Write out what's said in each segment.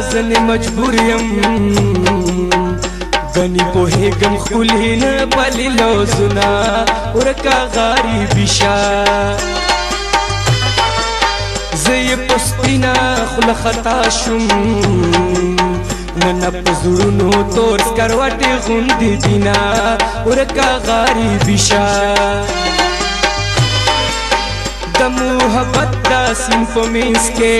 زنی مجبور یم گنی پوهیږم خولې نه پلې لوزونه ورکه غریبي شه زه یې په سپینه خوله خطا شوم نن په زړونو تور سکروټې غوندې دینه ورکه غریبي شه د محبت دا سیند په منځ کې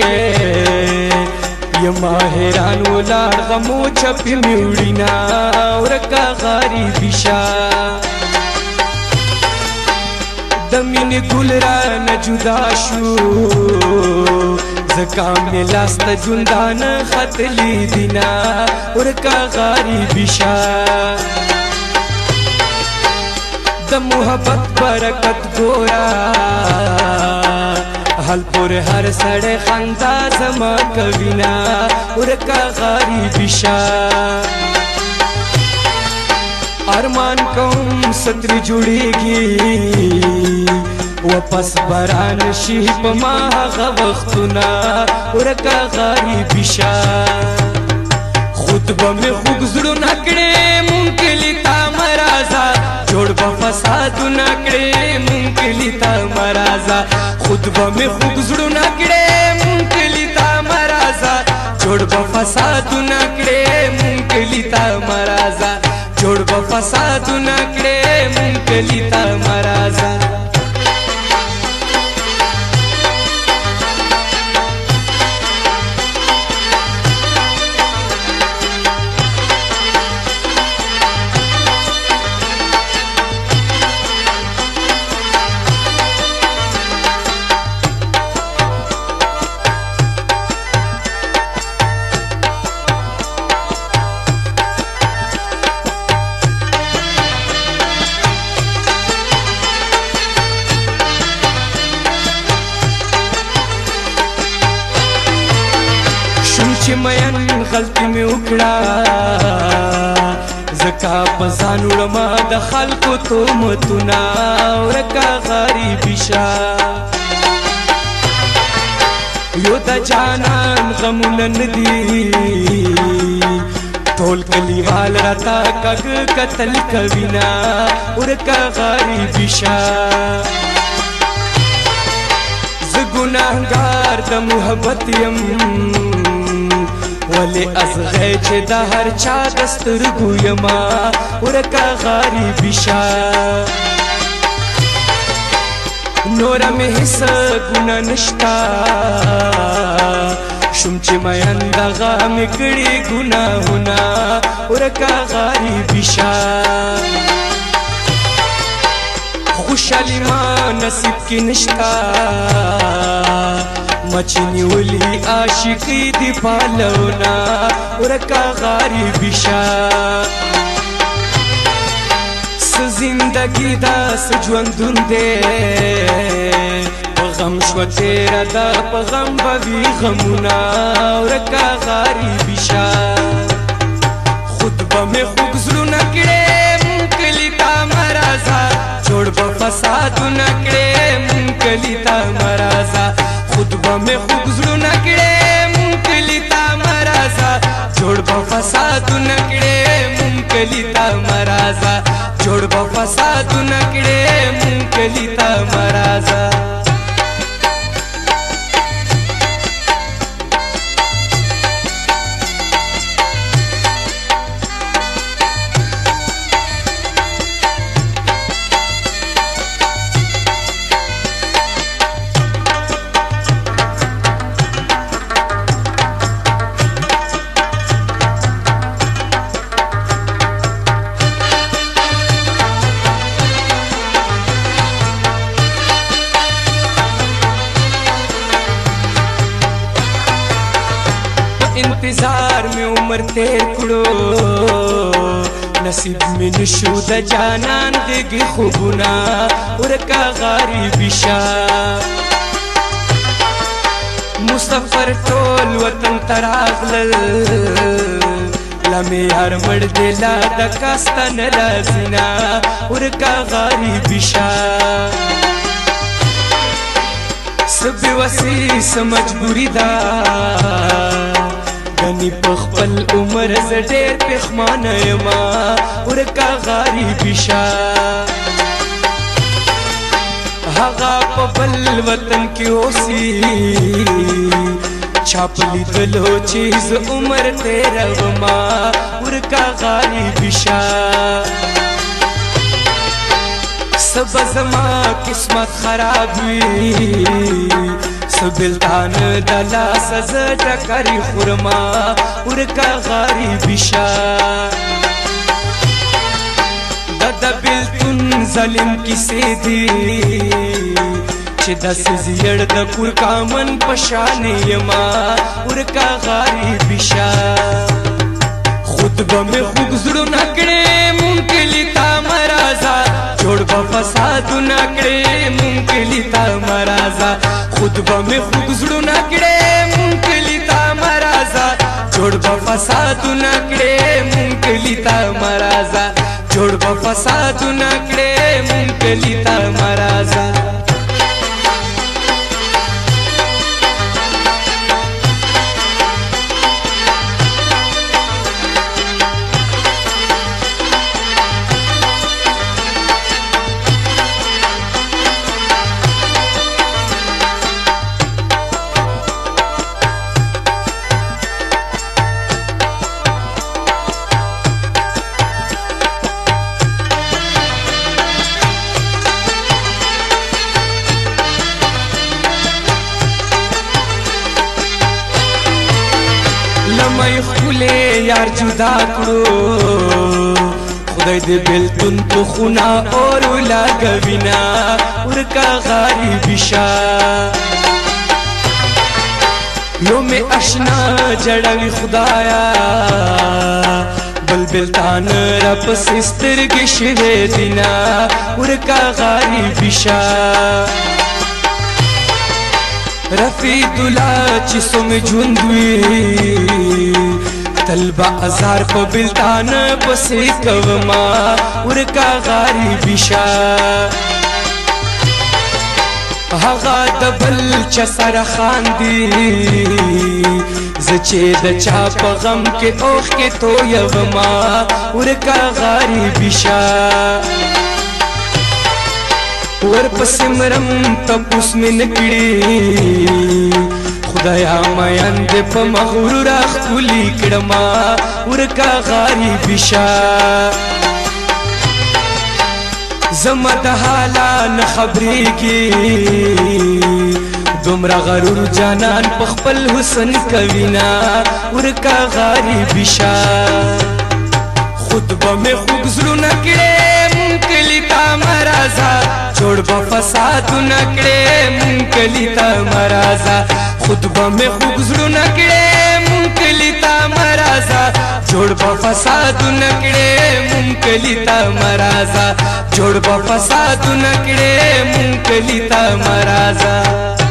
یما حیران ولاړ غمو چپې مې وړینه ورکه غریبي شه د مینې ګل رانه جدا شو ځکه مې لاس ته ژوندانه ختلي دینه ورکه غریبي شه د محبت برکت ګوره حل پور هر سړی خندا زما کوینه ورکه غریبي شه ارمان کوم سترې جوړېږي واپس بران شي په ما هغه وختونه ورکه غریبي شه خود به مې خوږ زړونه کړې مونږ کلي ته مه راځه جوړ به فسادونه کړې مونږ کلي ته مه راځه خود به مې خوږ زړونه کړې مونږ کلي ته مه راځه جوړ به فسادونه کړې مونږ کلي ته مه راځه جوړ به فسادونه کړې مونږ کلي ته مه راځه چې مین غلطي مې وکړه ځکه په ځان وړمه د خلکو تهمتونه ورکه غریبي شه یو د جانان غمونه نه دي ټول کلیوال راته کږ قتل کوینه ورکه غریبي شه زه ګناهګار د محبت یم ولی ازغی چې د هر چا د سترګو یما ورکه غریبي شه نوره مې هېڅ ګناه نشته شوم چې مین دغه مې کړي ګناهونه ورکه غریبي شه خوشحالي ما نصیب کې نشته مچ نیولي عاشقي دي پالونه ورکه غریبي شه څه زندګي ده څه ژوندون دی په غم شوه تېره ده په غم به وي غمونه ورکه غریبي شه خود به مې خوږ زړونه کړې مونږ کلي ته مه راځه جوړ به فسادونه کړې مونږ کلي ته مه راځه خود به مې خوږ زړونه کړې مونږ کلي ته مه راځه جوړ به فسادونه کړې مونږ کلي ته مه راځه جوړ به فسادونه کړې مونږ کلي ته مه راځه انتظار میں عمر تیر کړو نصیب میں نشو د جانان دګي خوبونه ورکه غریبي شه مسافر ټول وطن تراغلل لمې هر مړ دې لا د کاستن رازینا ورکه غریبي شه سب وسی مجبوری دا غنی په خپل عمر ز ډېر پښمانه یما ورکا غریبي شا هغه په بل وطن کې اوسي چاپلی دلو چیز عمر تیرا وما ورکا غریبي شا سب زما قسمت خراب وی سبلتان دلا سز ټکری خرما ورکا غریبي شا د بلتون ظالم کیسې دی چې داسې زیړ د کور کامن پشان یما ورکا غریبي شا خود به مې خوږ زړونه کړې مونږ کلي تا مرازا جوړ به فسادونه کړې مونږ کلي تا مرازا خود به مې خوږ زړونه کړې مونږ کلي تا مرازا جوړ به فسادونه کړې مونږ کلي تا مرازا جوړ به فسادونه کړې مونږ کلي تا مرازا لمای خولې یار جدا کړو خدای دې بلتون تو خونا اور لګوینا ورکا غریبي شا یو مې اشنا جړوي خدایا بلبلتان را پسې سترګې شوې دینا ورکا غریبي شا رفیق الله چې سم ژوند وي تل با ازار په بلتان پسې کوما ورکا غریبي شا هغه د بل چا سره خاندي زه چې د چا په غم کې اوښ کې تویوما ورکا غریبي شا ورپسې مرم تپوس مې نکړي خدایا میان دې په مغرور ښکلي کړما ورکا غریبي شا زما د حالا نه خبرېږي دومره غرور جانان په خپل حسن کوینا ورکا غریبي شا خود به مې خوږ زړونه کړې مونږ کلي تا مرازا جوړ به فسادونه کړې مونږ کلي تا مرازا خود به مې خوږ زړونه کړې مونږ کلي تا مرازا جوړ به فسادونه کړې مونږ کلي تا مرازا جوړ به فسادونه کړې مونږ کلي تا مرازا